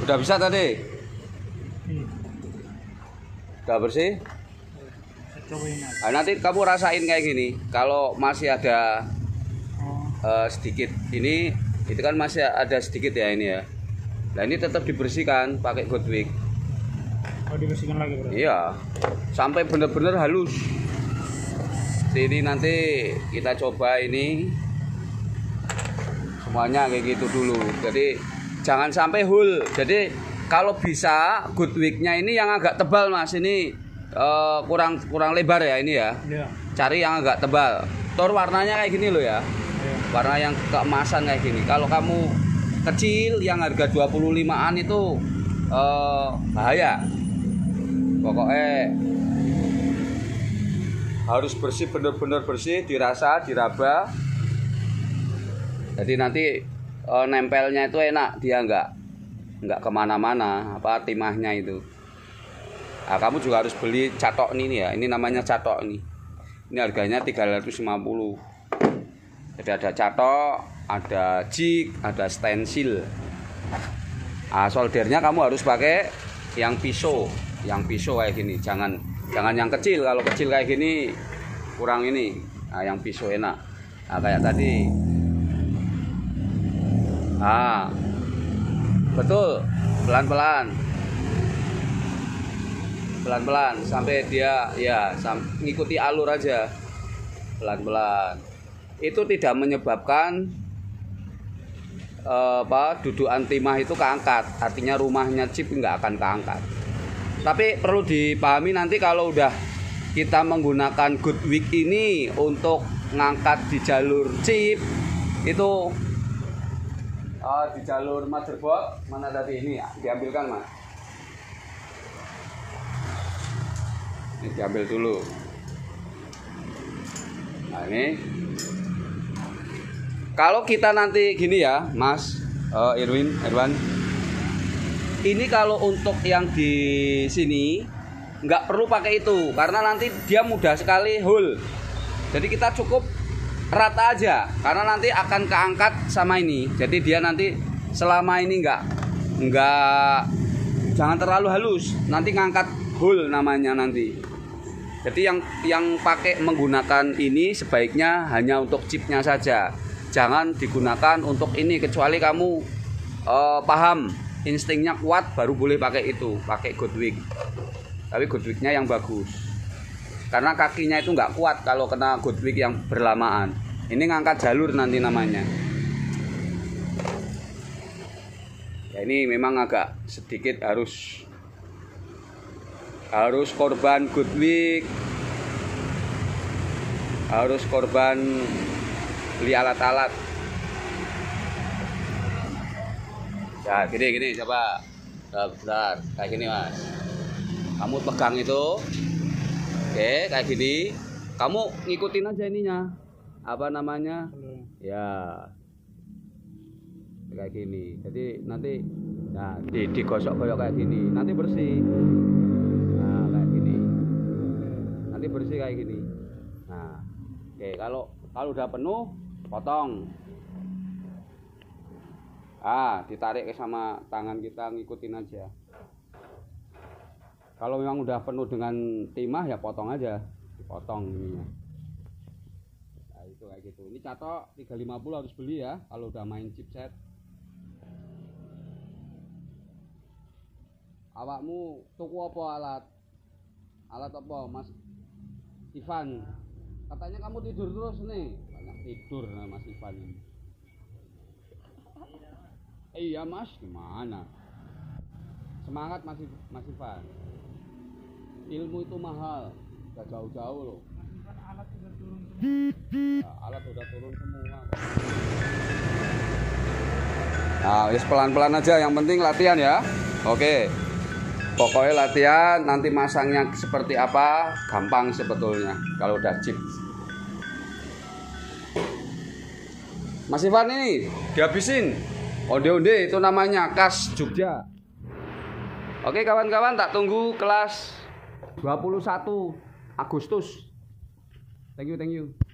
Udah bisa tadi? Udah bersih? Nah, nanti kamu rasain kayak gini. Kalau masih ada sedikit ini, itu kan masih ada sedikit ya ini ya. Nah ini tetap dibersihkan pakai Goodwick. Oh, dibersihkan lagi bro? Iya, sampai benar-benar halus. Jadi nanti kita coba ini semuanya kayak gitu dulu. Jadi jangan sampai hul. Jadi kalau bisa Goodwick-nya ini yang agak tebal mas. Ini kurang lebar ya ini ya. Iya. Cari yang agak tebal. Tor warnanya kayak gini loh ya. Iya. Warna yang keemasan kayak gini. Kalau kamu kecil yang harga 25-an itu bahaya. Pokoknya harus bersih, bener-bener bersih, dirasa, diraba. Jadi nanti nempelnya itu enak, dia nggak kemana-mana apa timahnya itu. Nah, kamu juga harus beli catok ini ya. Ini namanya catok ini. Ini harganya 350. Jadi ada catok, ada jig, ada stensil. Nah, soldernya kamu harus pakai yang pisau kayak gini. Jangan yang kecil. Kalau kecil kayak gini kurang ini. Nah, yang pisau enak. Nah, kayak tadi. Ah, betul. Pelan-pelan sampai dia ya ngikuti alur aja. Pelan-pelan. Itu tidak menyebabkan dudukan timah itu keangkat. Artinya rumahnya chip nggak akan keangkat. Tapi perlu dipahami nanti kalau udah kita menggunakan Goodwick ini untuk ngangkat di jalur chip itu di jalur motherboard mana tadi ini diambilkan mas. Ini diambil dulu. Nah ini kalau kita nanti gini ya mas Irwan, ini kalau untuk yang di sini nggak perlu pakai itu karena nanti dia mudah sekali hole. Jadi kita cukup rata aja karena nanti akan keangkat sama ini. Jadi dia nanti selama ini nggak jangan terlalu halus. Nanti ngangkat hole namanya nanti. Jadi yang pakai menggunakan ini sebaiknya hanya untuk chipnya saja. Jangan digunakan untuk ini kecuali kamu paham instingnya kuat baru boleh pakai itu, pakai Goodwick. Tapi Goodwick-nya yang bagus. Karena kakinya itu nggak kuat kalau kena Goodwick yang berlamaan. Ini ngangkat jalur nanti namanya. Ya ini memang agak sedikit harus korban Goodwick, harus korban beli alat-alat. Ya gini coba bentar kayak gini mas. Kamu pegang itu, oke kayak gini. Kamu ngikutin aja ininya, apa namanya? Ya kayak gini. Jadi nanti, nah digosok-gosok kayak gini. Nanti bersih. Nah kayak gini. Nanti bersih kayak gini. Nah, oke kalau udah penuh, potong. Ditarik sama tangan kita, ngikutin aja. Kalau memang udah penuh dengan timah ya potong aja, dipotong ininya. Nah itu kayak gitu. Ini catok 350 harus beli ya kalau udah main chipset. Awakmu tuku apa alat apa Mas Ivan? Katanya kamu tidur terus nih. Banyak tidur nah Mas Ivan ini. Iya Mas, gimana? Semangat Mas Ivan. Ilmu itu mahal, gak jauh-jauh loh. Alat udah turun semua. Nah, alat udah turun semua. Nah, pelan-pelan aja, yang penting latihan ya. Oke. Pokoknya latihan, nanti masangnya seperti apa, gampang sebetulnya kalau udah chip. Mas Ivan ini dihabisin. Onde-onde itu namanya khas Jogja. Oke kawan-kawan, tak tunggu kelas 21 Agustus. Thank you.